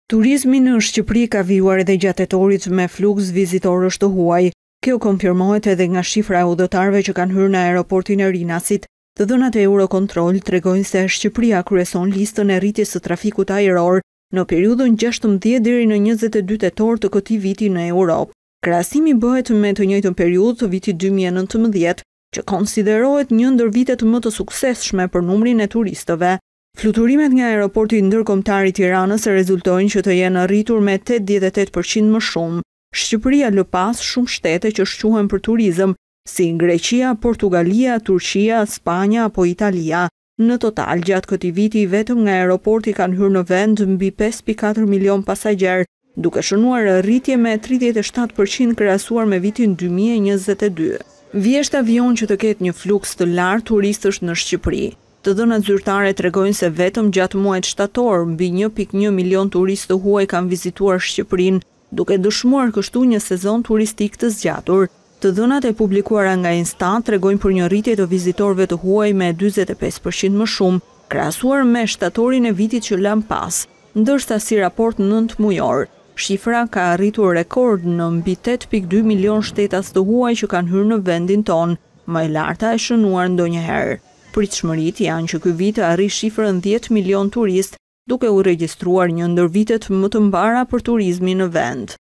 Turizmi në Shqipëri ka vijuar edhe gjatë tetorit me fluks vizitorësh të huaj. Kjo konfirmohet edhe nga shifra e udhëtarëve që kanë hyrë në aeroportin e Rinasit. Të dhënat e Eurocontrol tregojnë se Shqipëria kryeson listën e rritjes së trafikut ajror në periudhën 16 deri në 22 tetor të këtij viti në Europë. Krahasimi bëhet me të njëjtën periudhë të vitit 2019, që konsiderohet një ndër vitet më të suksesshme për numrin e turistëve. Fluturimet nga aeroporti ndërkombëtar i Tiranës rezultojnë që të jenë rritur me 88% më shumë. Shqipëria lë pas shumë shtete që shquhen për turizëm, si Greqia, Portugalia, Turqia, Spanja apo Italia. Në total, gjatë këtij viti, vetëm nga aeroporti kanë hyrë në vend mbi 5.4 milion pasagjerë, duke shënuar rritje me 37% krahasuar me vitin 2022. Vjesht avion që të ketë një fluks të lartë turistësh në Shqipëri. Të dhënat zyrtare tregojnë se vetëm gjatë muajit shtator, mbi 1.1 milion turistë të huaj kanë vizituar Shqipërinë, duke dëshmuar kështu një sezon turistik të zgjatur. Të dhënat e publikuara nga Instat tregojnë për një rritje të vizitorëve të huaj me 45% më shumë, krahasuar me shtatorin e vitit që lan pas, ndërsa si raport 9 mujor, shifra ka arritur rekord në mbi 8.2 milion shtetas të huaj që kanë hyrë në vendin ton, më e larta e shënuar ndonjëherë. Pritshmëritë janë që ky vit arri shifrën 10 milion turistë, duke u regjistruar një ndër vitet më të mbara për turizmin në vend.